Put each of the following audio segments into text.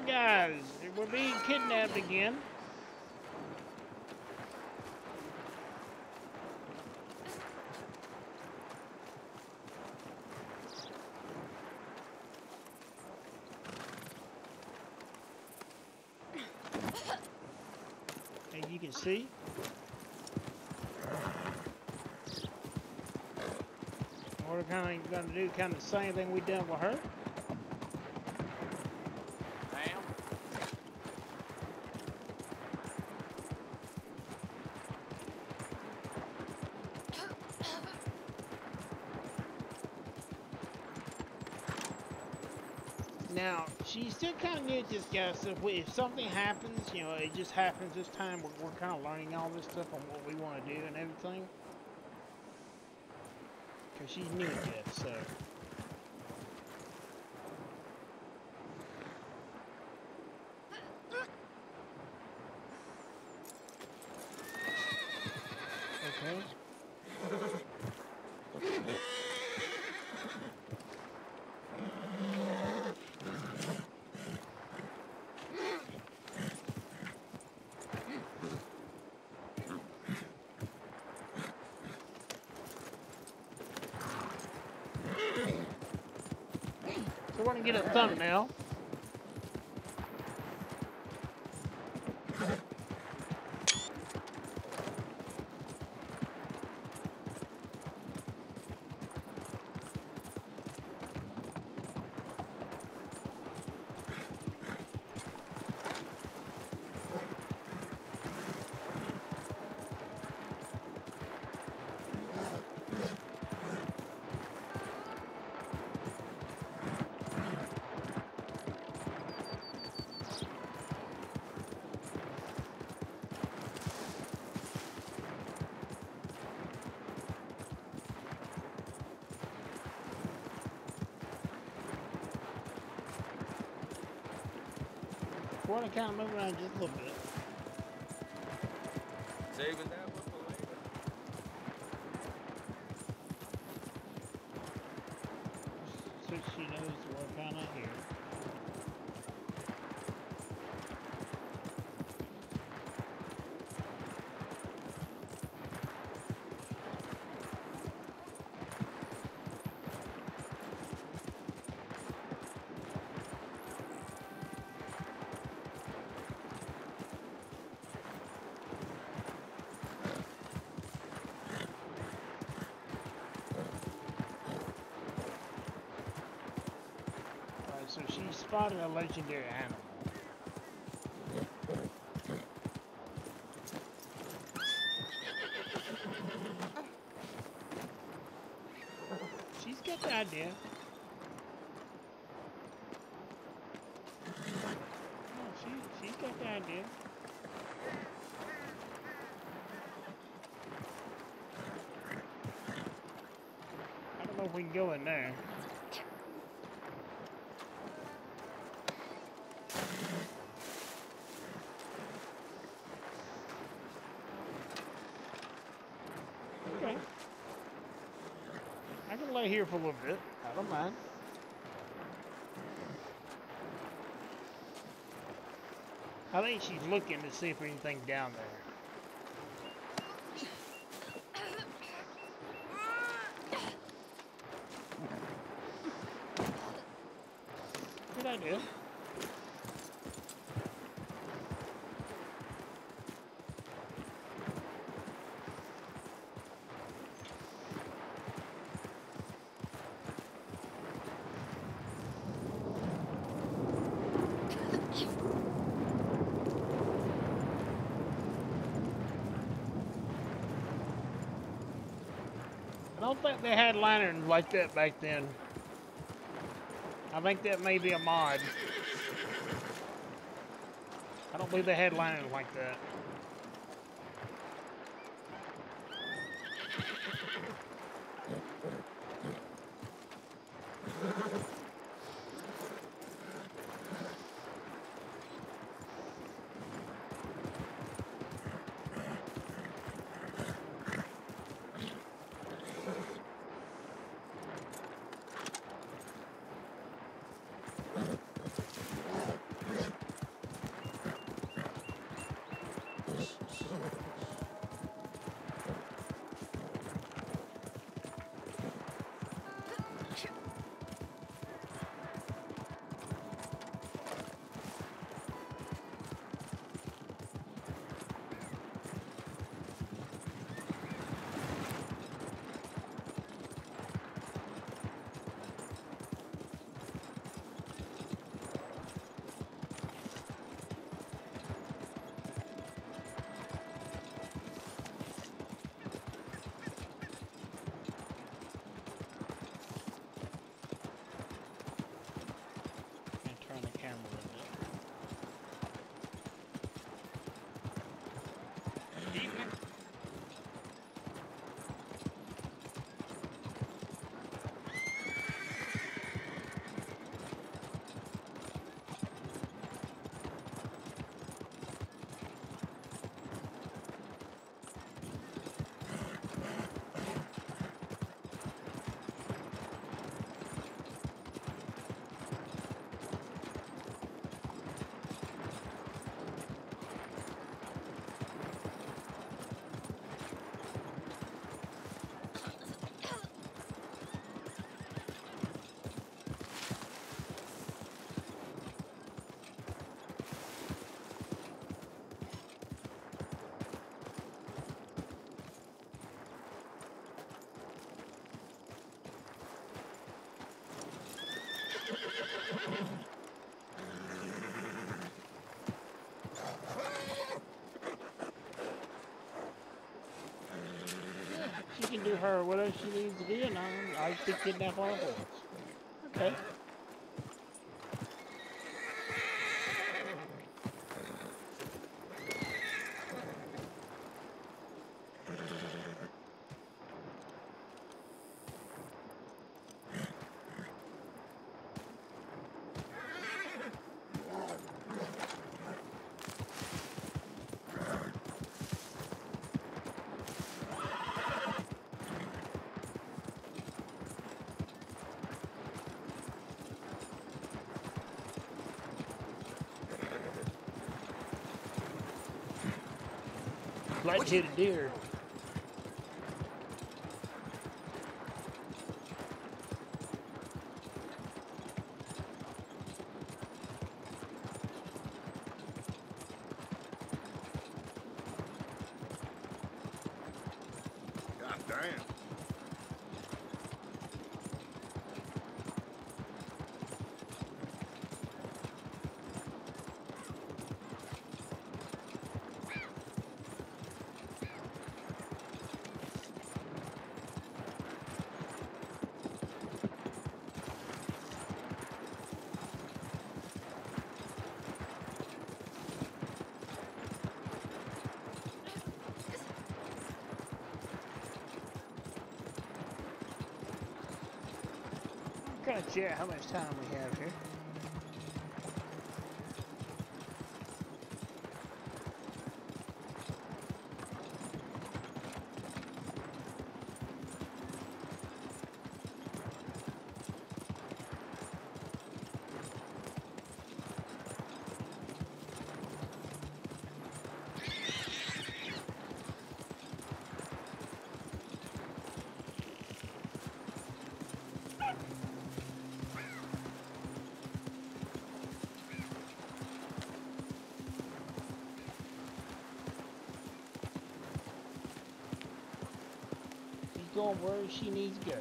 Alright guys, we're being kidnapped again. As you can see. We're kind of going to do kind of the same thing we done with her. Now, she's still kind of new to this guy, so if something happens, you know, it just happens this time, we're kind of learning all this stuff on what we want to do and everything. Because she's new to this, so. Okay. So we're going to get a thumbnail. We're going to kind of move around just a little bit. Saving that one for later. So she knows we're kind of here. So she spotted a legendary animal. She's got the idea. Oh, she's got the idea. I don't know if we can go in there. Okay. I can lay here for a little bit. I don't mind. I think she's looking to see if there's anything down there. Good idea. I don't think they had lanterns like that back then. I think that may be a mod. I don't believe they had lanterns like that. can do her whatever she needs to do, and I'll be kidnapped on a horse. Okay. Like to hit a deer. God damn. I'm gonna check how much time we have here. Going where she needs to go.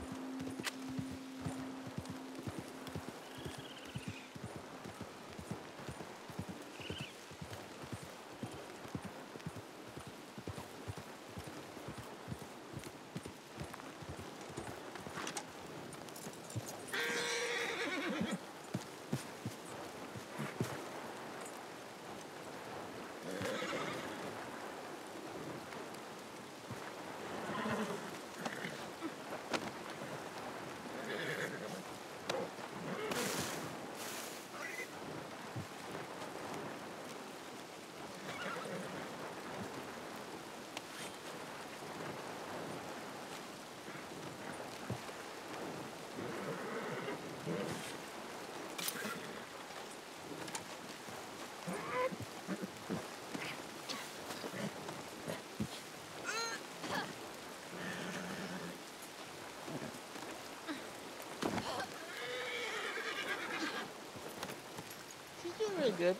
She's doing really good.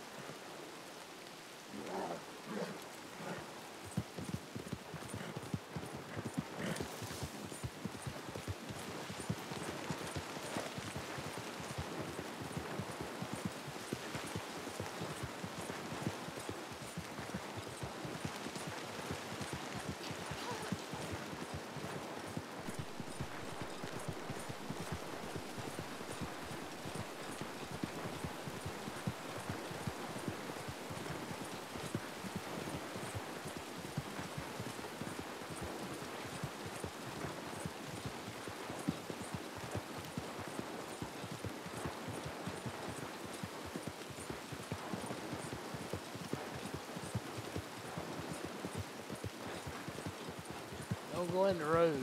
Don't go in the roads.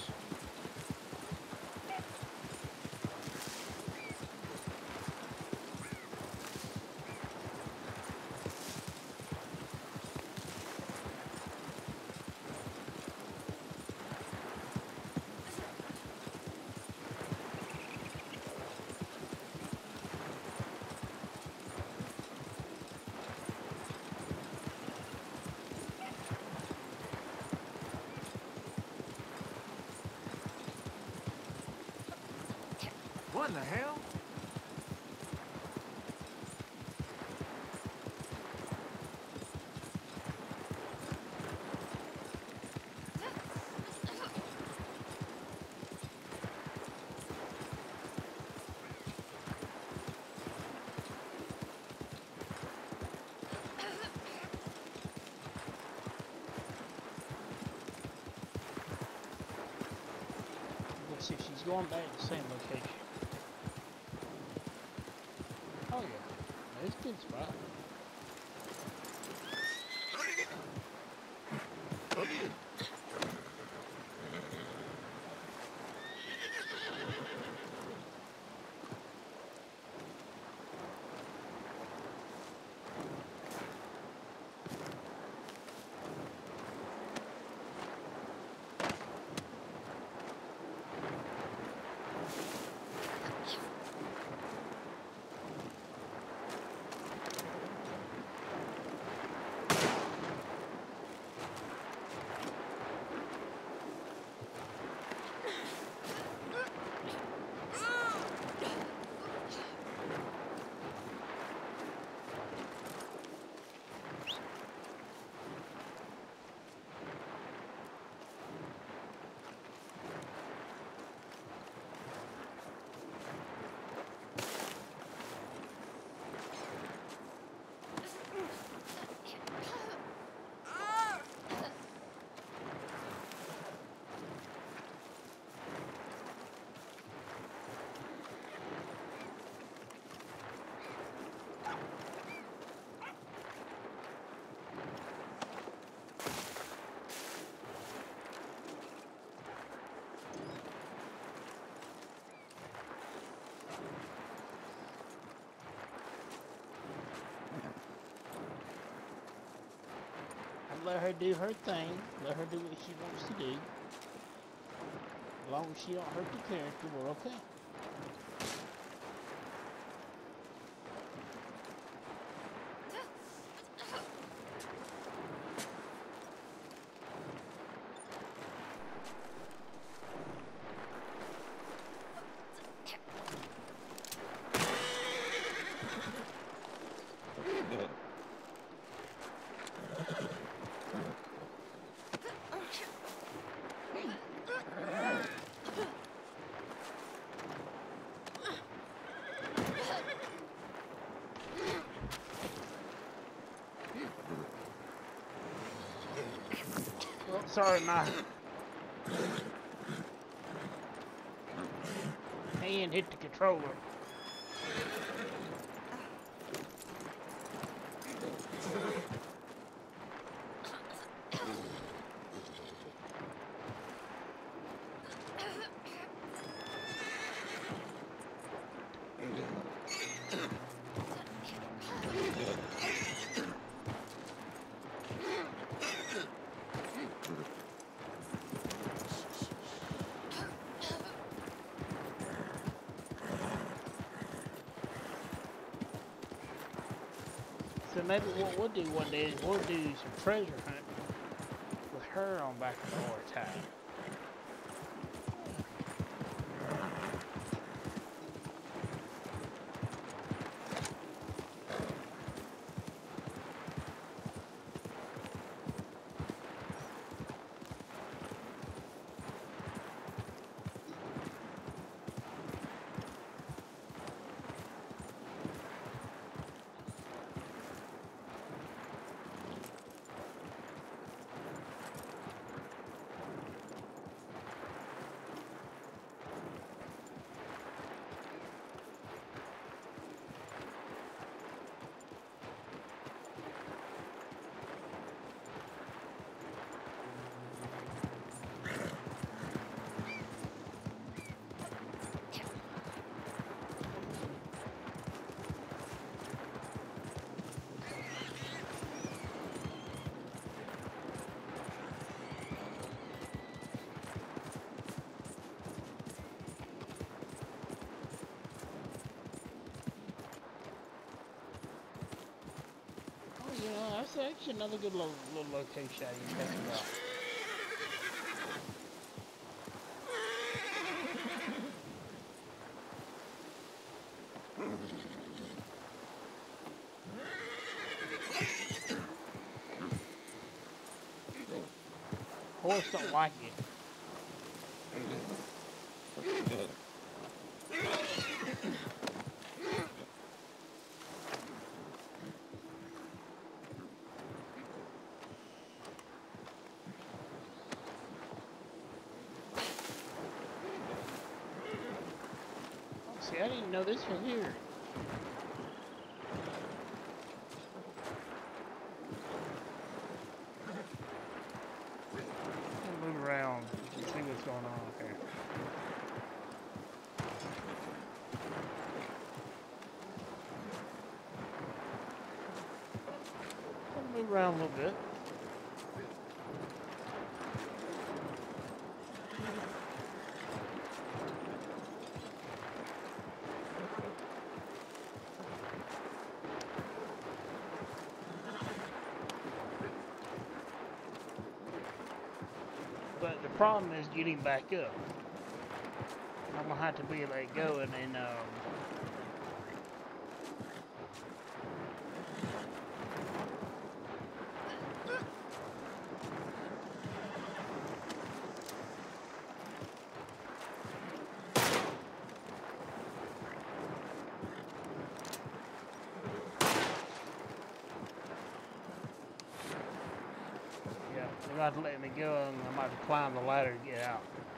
What in the hell? see if she's going back to the same location. Oh yeah, it's a good spot. Let her do her thing. Let her do what she wants to do. As long as she don't hurt the character, we're okay. Oh, sorry, my hand hit the controller. So maybe what we'll do one day is we'll do some treasure hunting with her on back of the horse. You know, that's actually another good little location you can check it out. Horse don't like it. See, I didn't know this was here. Move around and see what's going on here. Move around a little bit. But the problem is getting back up. I'm gonna have to be let go and then yeah, they're gonna have to let me go and I'm gonna have to climb the ladder to get out.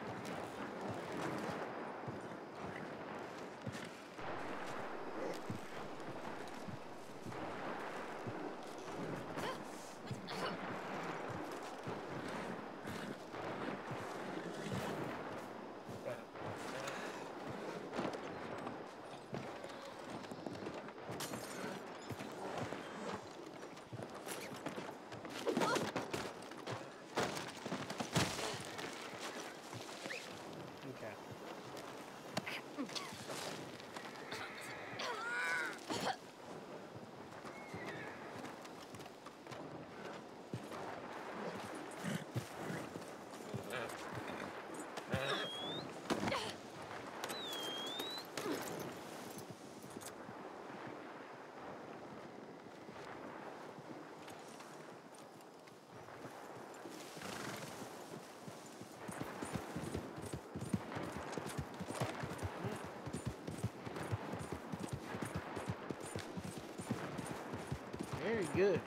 Very good.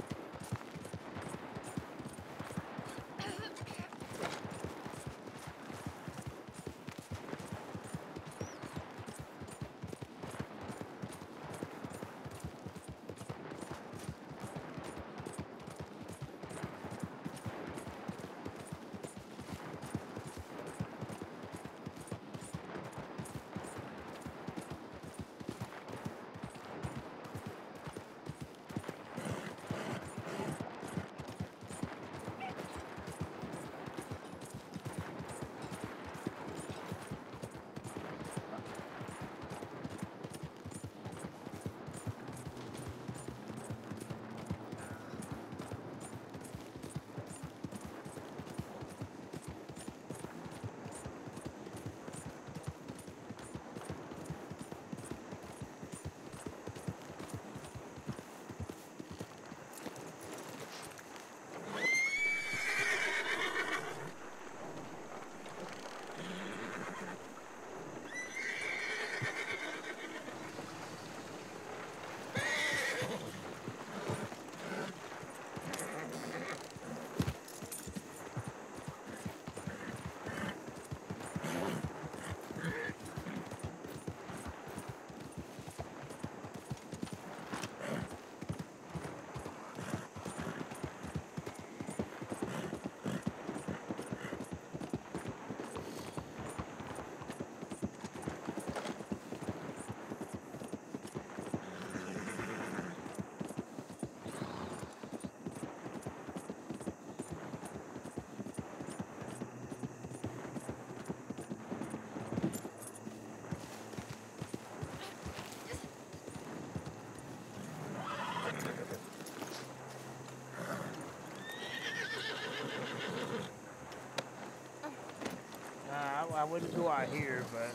I wouldn't go out here, but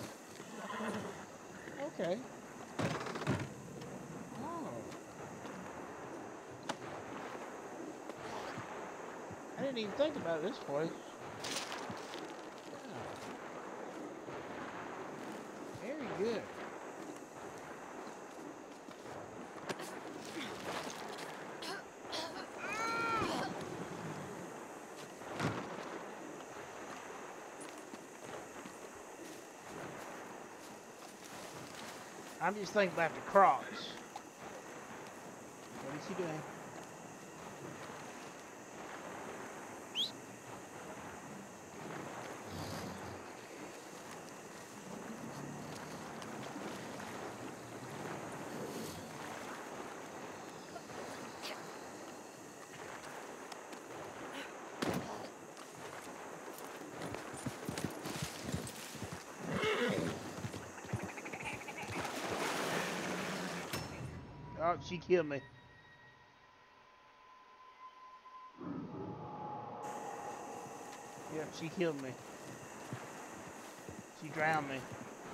okay. Oh, I didn't even think about this place. Yeah. Very good. I'm just thinking about the cross. What is he doing? Oh, she killed me. Yep, she killed me. She drowned me.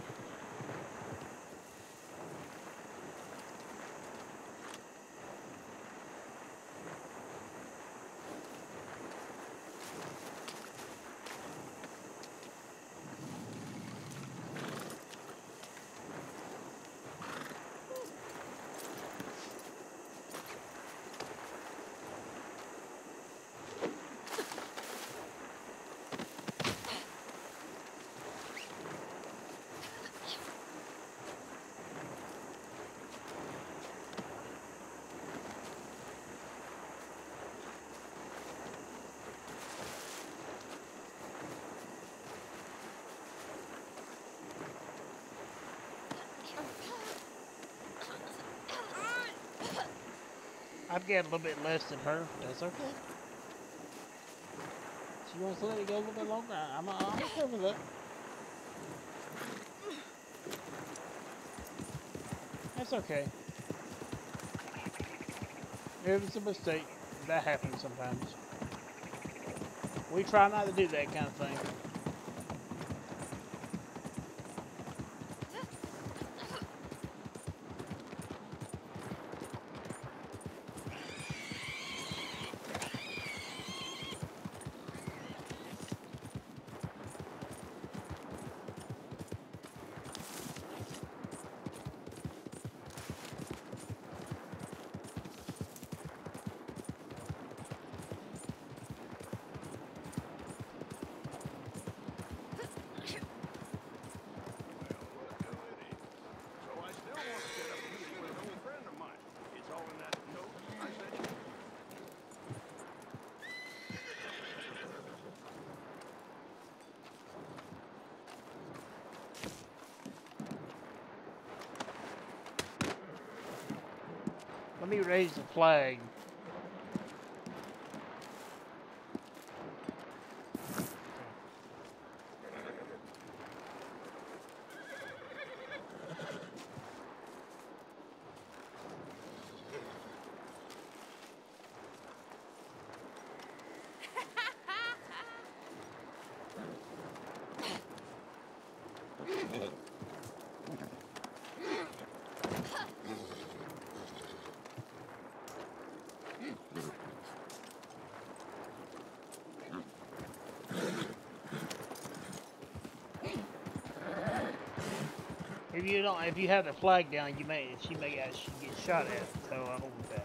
I've got a little bit less than her. That's okay. She wants to let it go a little bit longer. I'm okay with that. That's okay. It was a mistake. That happens sometimes. We try not to do that kind of thing. Let me raise the flag. If you have the flag down, she may get shot at. So I hold that.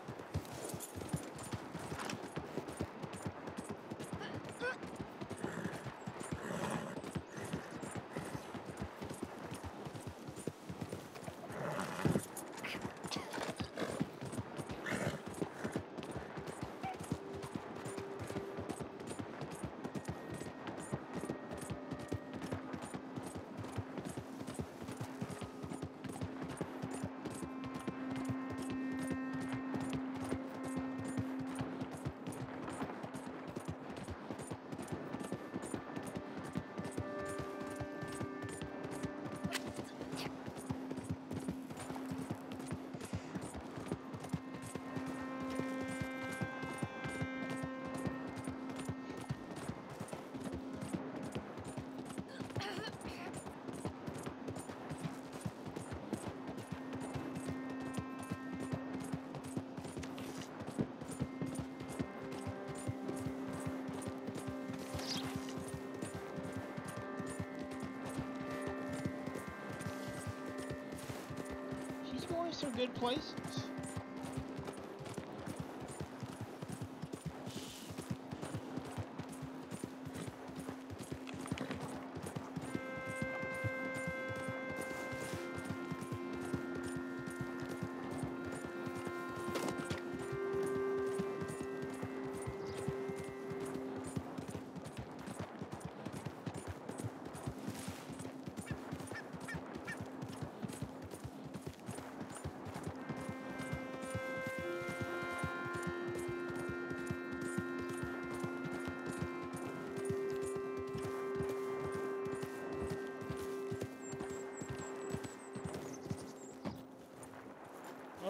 She's going some good places.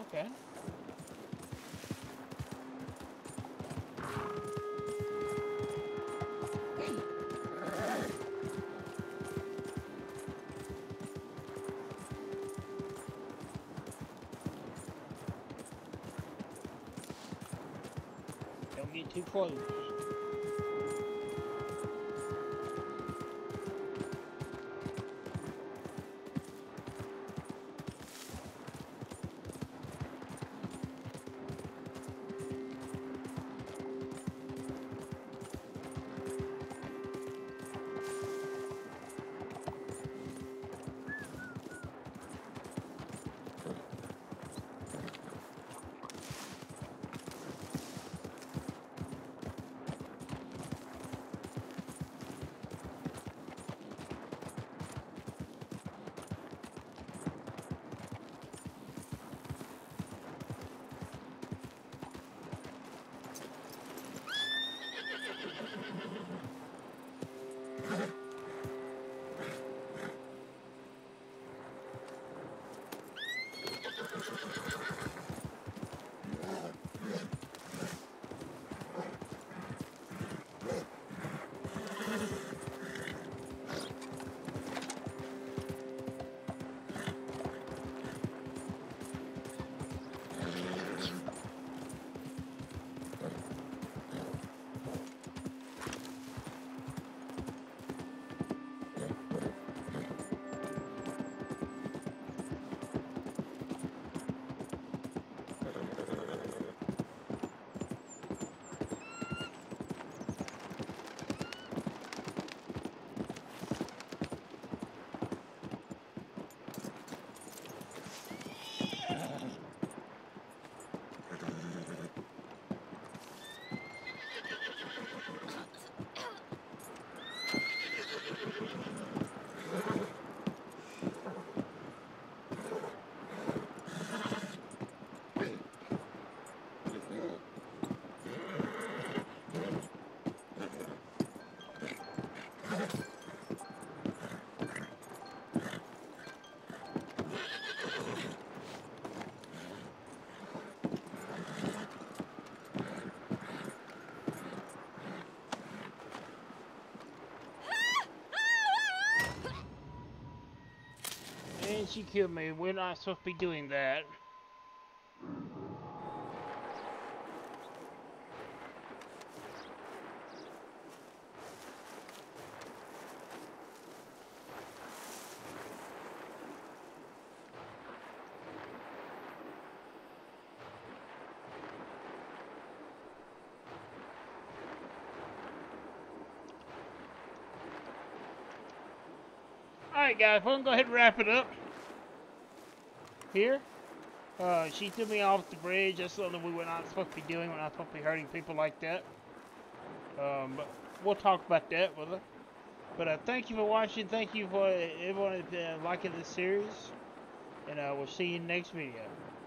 Okay. Don't get too close. And she killed me. We're not supposed to be doing that. Alright guys, we're gonna go ahead and wrap it up here. She threw me off the bridge. That's something we were not supposed to be doing. We're not supposed to be hurting people like that. But we'll talk about that with her. But thank you for watching. Thank you for everyone liking this series. And we'll see you in the next video.